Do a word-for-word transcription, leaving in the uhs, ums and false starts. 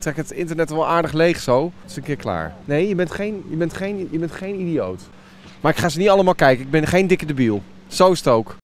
trek het internet wel aardig leeg zo. Het is een keer klaar. Nee, je bent geen, je bent geen, je bent geen idioot. Maar ik ga ze niet allemaal kijken. Ik ben geen dikke debiel. Zo is het ook.